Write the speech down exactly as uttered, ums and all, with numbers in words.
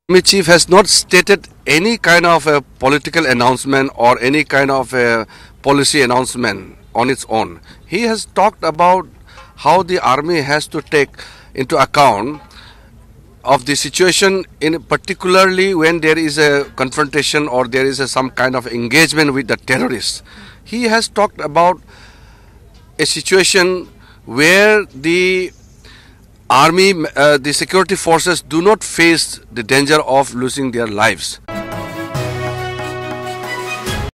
Army chief has not stated any kind of a political announcement or any kind of a policy announcement on its own. He has talked about how the army has to take into account of the situation, in particularly when there is a confrontation or there is a, some kind of engagement with the terrorists. He has talked about a situation where the army, uh, the security forces do not face the danger of losing their lives.